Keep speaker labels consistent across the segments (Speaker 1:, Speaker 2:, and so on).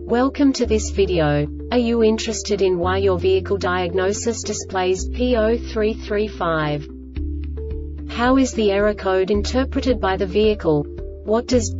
Speaker 1: Welcome to this video. Are you interested in why your vehicle diagnosis displays P0335? How is the error code interpreted by the vehicle? What does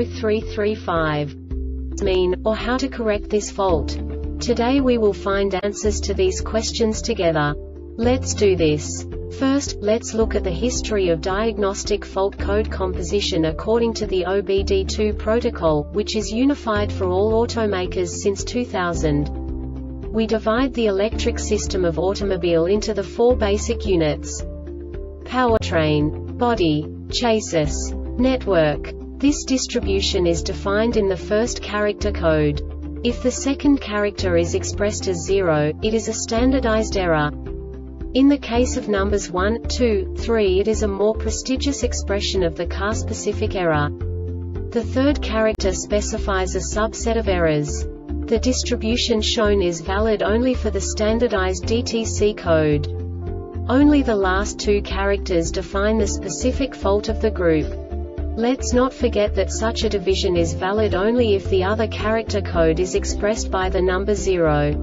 Speaker 1: P0335 mean, or how to correct this fault? Today we will find answers to these questions together. Let's do this. First, let's look at the history of diagnostic fault code composition according to the OBD2 protocol, which is unified for all automakers since 2000. We divide the electric system of automobile into the four basic units: powertrain, body, chassis, network. This distribution is defined in the first character code. If the second character is expressed as 0, it is a standardized error. In the case of numbers 1, 2, 3, it is a more prestigious expression of the car-specific error. The third character specifies a subset of errors. The distribution shown is valid only for the standardized DTC code. Only the last two characters define the specific fault of the group. Let's not forget that such a division is valid only if the other character code is expressed by the number 0.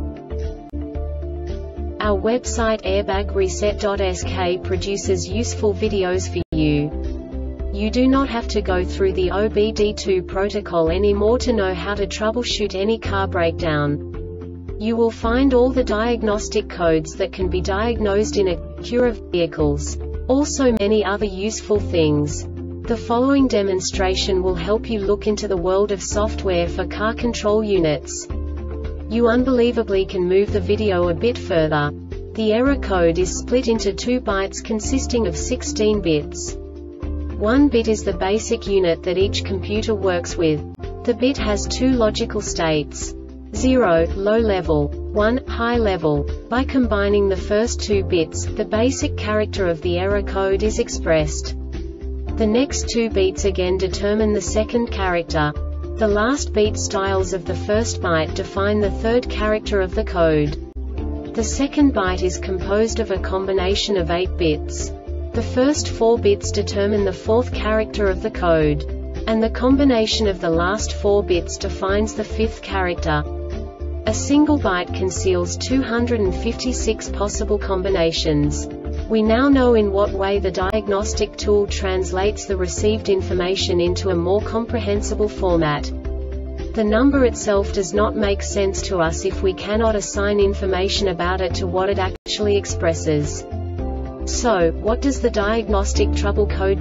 Speaker 1: Our website airbagreset.sk produces useful videos for you. You do not have to go through the OBD2 protocol anymore to know how to troubleshoot any car breakdown. You will find all the diagnostic codes that can be diagnosed in a queue of vehicles. Also many other useful things. The following demonstration will help you look into the world of software for car control units. You unbelievably can move the video a bit further. The error code is split into 2 bytes consisting of 16 bits. 1 bit is the basic unit that each computer works with. The bit has 2 logical states: 0, low level, 1, high level. By combining the first 2 bits, the basic character of the error code is expressed. The next 2 beats again determine the second character. The last beat styles of the first byte define the third character of the code. The second byte is composed of a combination of 8 bits. The first 4 bits determine the fourth character of the code. And the combination of the last 4 bits defines the fifth character. A single byte conceals 256 possible combinations. We now know in what way the diagnostic tool translates the received information into a more comprehensible format. The number itself does not make sense to us if we cannot assign information about it to what it actually expresses. So, what does the diagnostic trouble code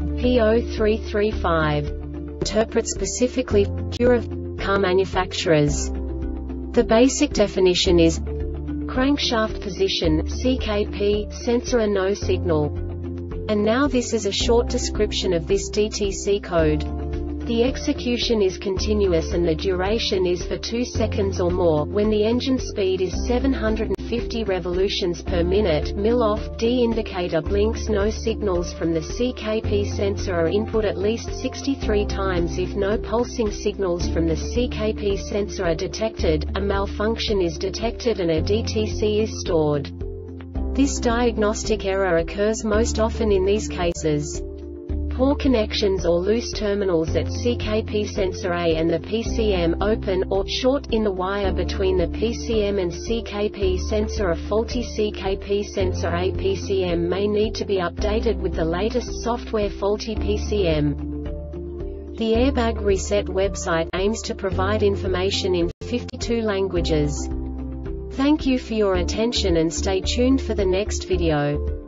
Speaker 1: P0335 interpret specifically for queue of car manufacturers? The basic definition is crankshaft position, CKP, sensor no signal. And now this is a short description of this DTC code. The execution is continuous and the duration is for 2 seconds or more. When the engine speed is 750 revolutions per minute, mil-off, D indicator blinks. No signals from the CKP sensor are input at least 63 times. If no pulsing signals from the CKP sensor are detected, a malfunction is detected and a DTC is stored. This diagnostic error occurs most often in these cases: poor connections or loose terminals at CKP sensor A and the PCM, open, or short, in the wire between the PCM and CKP sensor. A faulty CKP sensor A PCM may need to be updated with the latest software. Faulty PCM. The Airbag Reset website aims to provide information in 52 languages. Thank you for your attention and stay tuned for the next video.